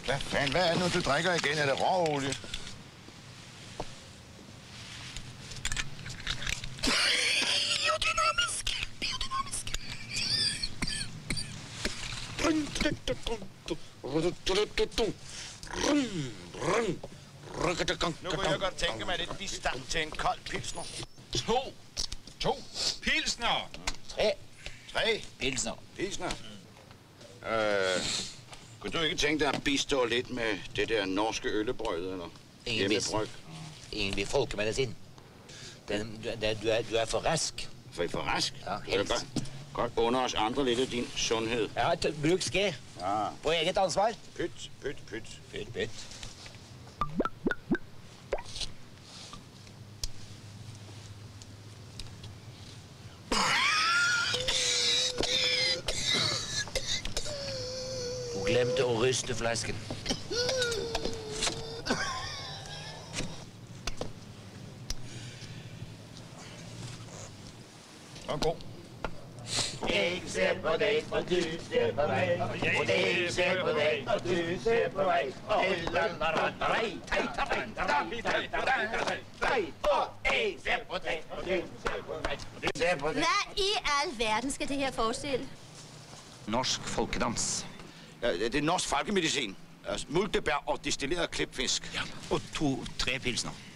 Hvad fanden, hvad er det nu, du drikker igen? Er det råolie? Biodynamisk. Biodynamisk. Nu kunne jeg godt tænke mig lidt bistand til en kold pilsner. To pilsner. Tre Pilsner. pilsner. Kunne du ikke tænke dig at bistå lidt med det der norske øllebrød, eller hjemmebryg? Ingen ved folkemedicin. Du er for rask. For rask? Ja, Du kan godt under os andre lidt af din sundhed. Ja, bruk ske. Ja. På eget ansvar. Pyt. Pyt. Du glemte at ryste flasken. Og god. Jeg ser på dig, og du ser på mig. Og jeg ser på dig, og du ser på mig. Og jeg ser på dig, og du ser på mig. Hvad i alverden skal det her forestille? Norsk folkedans. Ja, det er norsk folkemedicin. Altså, multebær og destilleret klipfisk. Ja, og tre pilsner.